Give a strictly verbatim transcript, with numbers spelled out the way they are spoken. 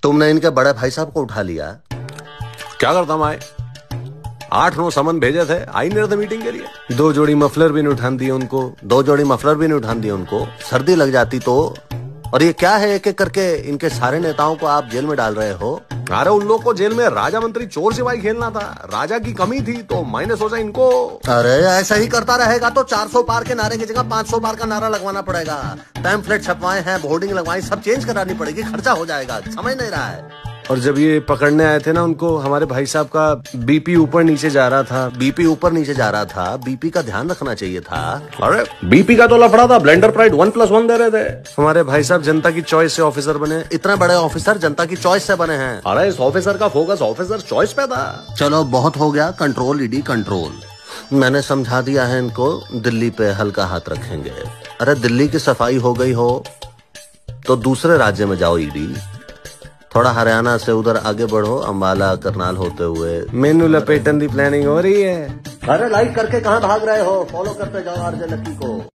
तुमने इनके बड़े भाई साहब को उठा लिया। क्या करता मैं? आठ नौ समन भेजे थे, आई नहीं रहे मीटिंग के लिए। दो जोड़ी मफलर भी नहीं उठान दिए उनको दो जोड़ी मफलर भी नहीं उठान दिए उनको सर्दी लग जाती तो। और ये क्या है, एक एक करके इनके सारे नेताओं को आप जेल में डाल रहे हो। अरे उन लोग को जेल में राजा मंत्री चोर सिपाही खेलना था, राजा की कमी थी तो मैंने सोचा इनको। अरे ऐसा ही करता रहेगा तो चार सौ पार के नारे की जगह पाँच सौ पार का नारा लगवाना पड़ेगा। पैम्फलेट छपवाए हैं, बोर्डिंग लगवाई, सब चेंज करानी पड़ेगी, खर्चा हो जाएगा। समझ नहीं रहा है। और जब ये पकड़ने आए थे ना उनको, हमारे भाई साहब का बीपी ऊपर नीचे जा रहा था। बीपी ऊपर नीचे जा रहा था, बीपी का ध्यान रखना चाहिए था। अरे बीपी का तो लफड़ा था, Blender Pride one plus one दे रहे थे। हमारे भाई साहब जनता की चॉइस से ऑफिसर बने। इतने बड़े ऑफिसर जनता की चॉइस से बने हैं। अरे इस ऑफिसर का फोकस ऑफिसर चॉइस पे था। चलो बहुत हो गया, कंट्रोल ईडी कंट्रोल। मैंने समझा दिया है इनको, दिल्ली पे हल्का हाथ रखेंगे। अरे दिल्ली की सफाई हो गई हो तो दूसरे राज्य में जाओ ईडी। थोड़ा हरियाणा से उधर आगे बढ़ो, अंबाला करनाल होते हुए। मेनू लपेटन की प्लानिंग हो रही है। अरे लाइक करके कहाँ भाग रहे हो, फॉलो करते जाओ आरजे लक्की को।